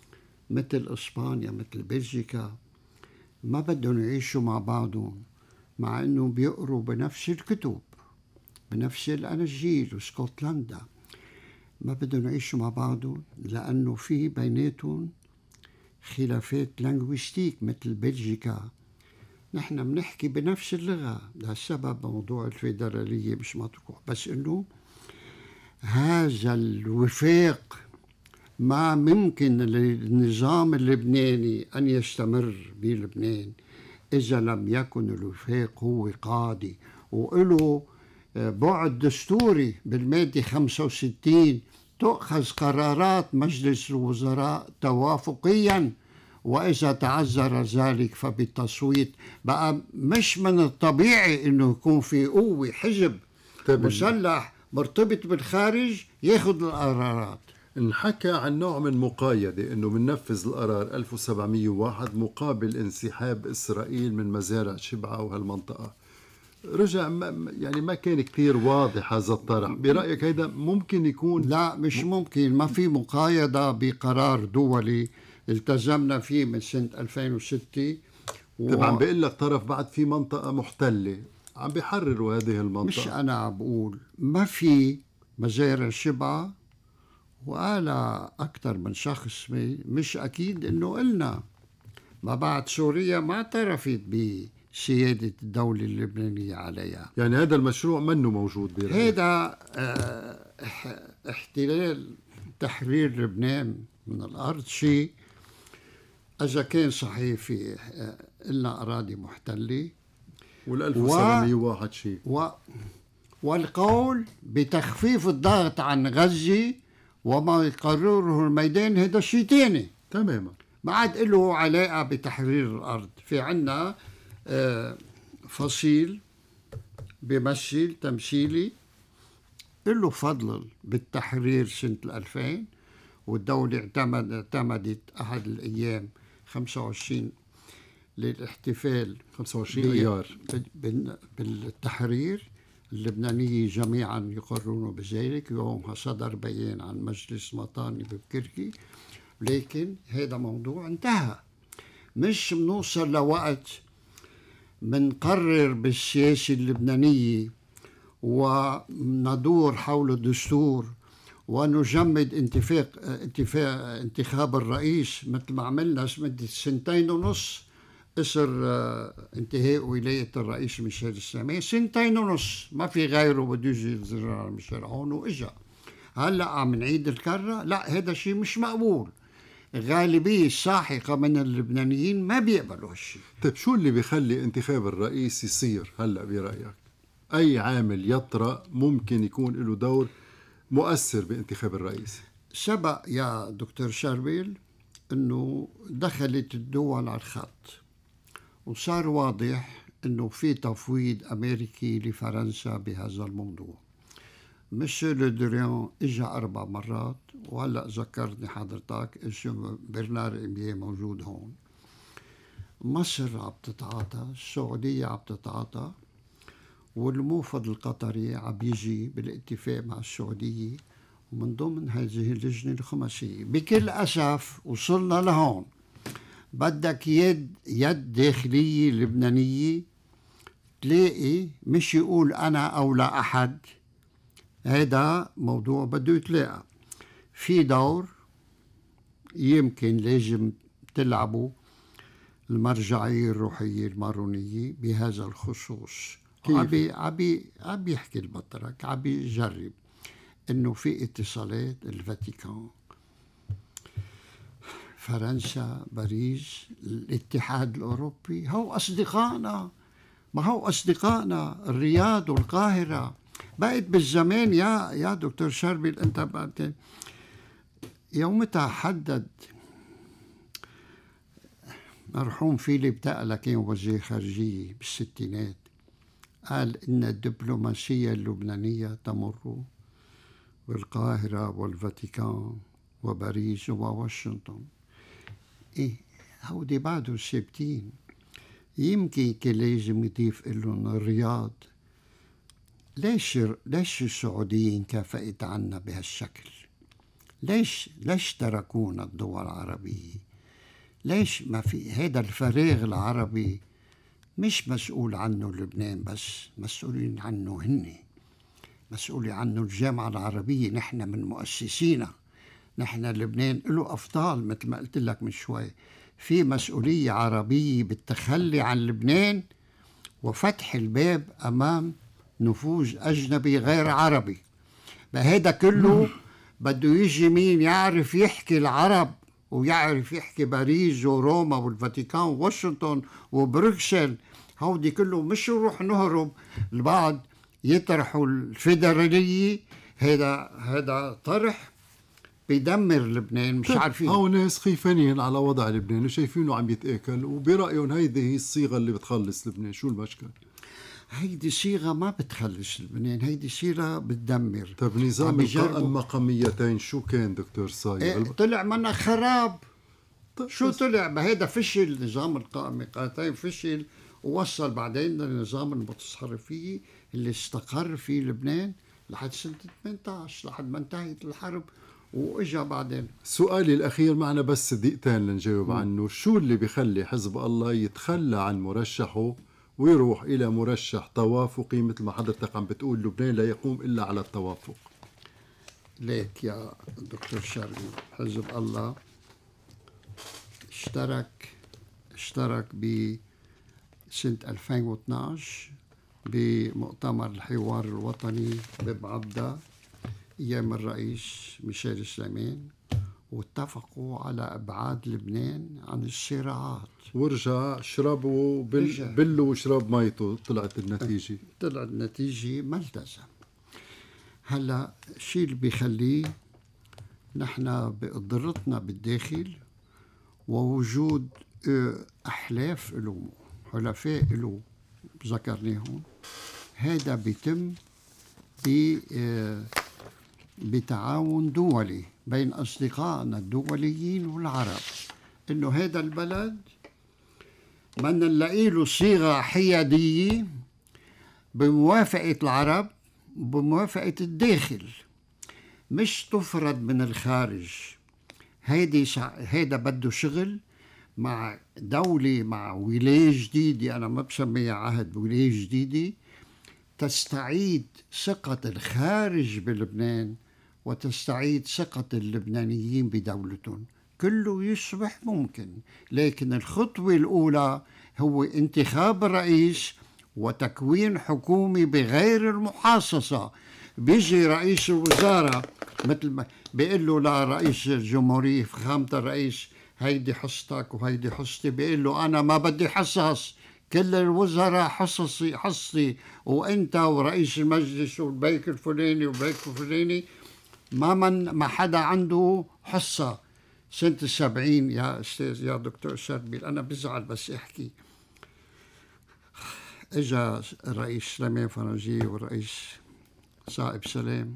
مثل إسبانيا مثل بلجيكا ما بدهم يعيشوا مع بعضهم، مع أنه بيقروا بنفس الكتب بنفس الأناجيل واسكتلندا، ما بدهم يعيشوا مع بعضهم لأنه في بيناتهم خلافات لانغويستيك مثل بلجيكا. نحن بنحكي بنفس اللغة، لهالسبب موضوع الفيدرالية مش مطروح، بس إنه هذا الوفاق ما ممكن للنظام اللبناني أن يستمر بلبنان إذا لم يكن الوفاق هو قاضي وله بعد دستوري. بالمادة 65 تؤخذ قرارات مجلس الوزراء توافقيا، وإذا تعذر ذلك فبالتصويت. بقى مش من الطبيعي إنه يكون في قوة حزب مسلح مرتبط بالخارج ياخذ القرارات. انحكى عن نوع من مقايضة إنه بننفذ القرار 1701 مقابل انسحاب إسرائيل من مزارع شبعة وهالمنطقة. رجع يعني ما كان كتير واضح هذا الطرح. برأيك هيدا ممكن يكون؟ لا مش ممكن، ما في مقايضة بقرار دولي التزمنا فيه من سنة 2006. طبعا بيقول لك طرف بعد في منطقة محتلة عم بيحرروا هذه المنطقة. مش أنا عم بقول ما في مزارع شبعة، وقال أكثر من شخص مش أكيد إنه قلنا ما بعد سوريا ما اعترفت بسيادة الدولة اللبنانية عليها. يعني هذا المشروع منه موجود برأيك؟ هذا احتلال تحرير لبنان من الأرض شيء، إذا كان صحيح في إلنا أراضي محتلة، وال1701 شيء، والقول بتخفيف الضغط عن غزة وما يقرره الميدان هذا شيء تاني تماما، ما عاد له علاقة بتحرير الأرض. في عنا فصيل بيمثل تمثيلي له فضل بالتحرير سنة 2000، والدولة اعتمدت أحد الأيام 25 للاحتفال 25 أيار بالتحرير. اللبنانيين جميعا يقرون بذلك. يومها صدر بيان عن مجلس مطاني ببكركي، لكن هذا موضوع انتهى. مش بنوصل لوقت منقرر بالسياسة اللبنانية وندور حول الدستور ونجمد انتخاب الرئيس مثل ما عملنا مدة 2.5 سنين. إصر انتهاء ولاية الرئيس ميشيل السامي 2.5 سنين، ما في غيره بده يجي الزرار ميشيل هون وإجا. هلأ عم نعيد الكرة؟ لا، هذا شيء مش مقبول. الغالبية الساحقة من اللبنانيين ما بيقبلوا هالشيء. طيب شو اللي بيخلي انتخاب الرئيس يصير هلأ برأيك؟ أي عامل يطرأ ممكن يكون له دور مؤثر بانتخاب الرئيس؟ سبق يا دكتور شربيل أنه دخلت الدول على الخط، وصار واضح أنه في تفويض أمريكي لفرنسا بهذا الموضوع. مسيو لودريان إجا 4 مرات، وهلأ ذكرتني حضرتك اسم برنار إمبيه موجود هون. مصر عم تتعاطى، السعودية عم تتعاطى، والموفد القطري عم يجي بالاتفاق مع السعودية ومن ضمن هذه اللجنة الخماسية. بكل أسف وصلنا لهون. بدك يد داخلية لبنانية تلاقي، مش يقول أنا أو لا أحد. هذا موضوع بده يتلاقى في دور يمكن لازم تلعبوا المرجعية الروحية المارونية بهذا الخصوص. عبي يحكي البطرك، عبي يجرب انه في اتصالات الفاتيكان، فرنسا، باريس، الاتحاد الاوروبي، هو اصدقائنا. ما هو اصدقائنا الرياض والقاهرة. بقيت بالزمان يا دكتور شربيل، انت بعد يومتها حدد مرحوم فيليب تقلة، كان وزير خارجية بالستينات، قال إن الدبلوماسية اللبنانية تمر بالقاهرة والفاتيكان وباريس وواشنطن. هودي بعده ثابتين. يمكن كان لازم يضيف لهم الرياض. ليش السعودية انكفأت عنا بهالشكل؟ ليش تركونا الدول العربية؟ ليش ما في هذا الفراغ العربي مش مسؤول عنه لبنان بس، مسؤولين عنه هن، مسؤولي عنه الجامعة العربية، نحن من مؤسسينا. نحن لبنان له أفضال مثل ما قلت لك من شوي، في مسؤولية عربية بالتخلي عن لبنان وفتح الباب أمام نفوذ أجنبي غير عربي. فهذا كله بده يجي مين يعرف يحكي العرب ويعرف يحكي باريس وروما والفاتيكان وواشنطن وبروكسل. هودي كله مش نروح نهرب البعض يطرحوا الفيدرالية. هذا طرح بيدمر لبنان. مش عارفين، هو ناس خيفانين على وضع لبنان وشايفينه عم يتآكل، وبرأيهم هيدي هي الصيغة اللي بتخلص لبنان. شو المشكل؟ هيدي صيغة ما بتخلص لبنان، هيدي صيغة بتدمر. طب نظام القائم مقاميتين شو كان دكتور صايغ؟ طلع منا خراب. طيب شو طلع؟ ما هيدا فشل، نظام القائم مقاميتين فشل، ووصل بعدين للنظام المتصرفية اللي استقر فيه لبنان لحد سنة 18 لحد ما انتهت الحرب واجا بعدين. سؤالي الأخير، معنا بس دقيقتين لنجاوب عنه. شو اللي بيخلي حزب الله يتخلى عن مرشحه ويروح إلى مرشح توافقي مثل ما حضرتك عم بتقول لبنان لا يقوم إلا على التوافق؟ ليك يا دكتور شرقي، حزب الله اشترك بسنة 2012 بمؤتمر الحوار الوطني ببعبدة أيام الرئيس ميشيل سليمان، واتفقوا على إبعاد لبنان عن الصراعات. ورجع شربوا بلوا وشرب ميته، طلعت النتيجة ما التزم. هلا الشيء اللي بيخليه نحن بقدرتنا بالداخل ووجود أحلاف له، حلفاء له ذكرناهم، هذا بيتم بتعاون دولي بين أصدقائنا الدوليين والعرب، إنه هذا البلد بدنا نلاقي له صيغة حيادية بموافقة العرب بموافقة الداخل، مش تفرض من الخارج. هيدا بده شغل مع دولة، مع ولاية جديدة، أنا ما بسميها عهد، ولاية جديدة تستعيد ثقة الخارج بلبنان وتستعيد ثقة اللبنانيين بدولتهم. كله يصبح ممكن، لكن الخطوة الأولى هو انتخاب الرئيس وتكوين حكومة بغير المحاصصة. بيجي رئيس الوزراء مثل ما بيقول له لرئيس الجمهورية فخامة الرئيس هيدي حصتك وهيدي حصتي، بيقول له أنا ما بدي حصص، كل الوزراء حصتي وأنت ورئيس المجلس والبيك الفلاني والبيك الفلاني، ما حدا عنده حصة. سنة 70 يا أستاذ يا دكتور شربيل، أنا بزعل بس أحكي، إجا الرئيس سليمان فرنجي والرئيس صائب سلام،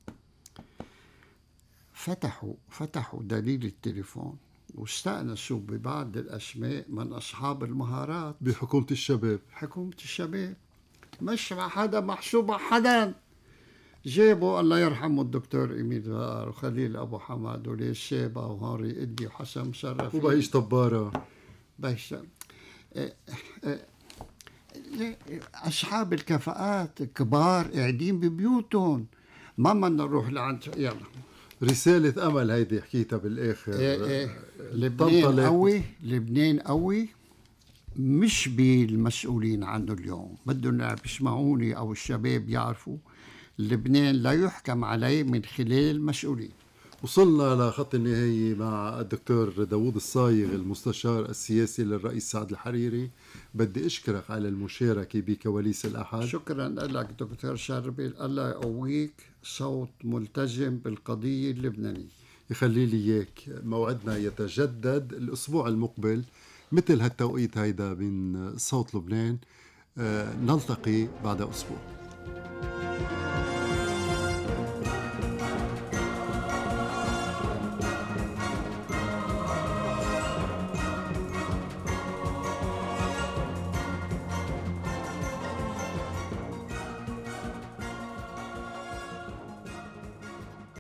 فتحوا دليل التليفون واستأنسوا ببعض الأسماء من أصحاب المهارات بحكومة الشباب. حكومة الشباب مش مع حدا محسوب على حدا. جابوا الله يرحمه الدكتور إميد غار وخليل أبو حماد وليس شابة وهاري إدي وحسن مشرف وبهيش طبارة. أصحاب الكفاءات كبار قاعدين ببيوتهم، ما بدنا نروح لعند. يلا رسالة أمل هيدي حكيتها بالآخر. لبنان قوي، لبنان قوي مش بالمسؤولين عنه اليوم. بدهم يسمعوني أو الشباب يعرفوا لبنان لا يحكم عليه من خلال مسؤولين. وصلنا لخط النهاية مع الدكتور داوود الصايغ المستشار السياسي للرئيس سعد الحريري. بدي أشكرك على المشاركة بكواليس الأحد. شكرا لك دكتور شربيل، الله يقويك، صوت ملتزم بالقضية اللبنانية. يخلي لي إياك. موعدنا يتجدد الأسبوع المقبل مثل هالتوقيت هيدا من صوت لبنان. نلتقي بعد أسبوع.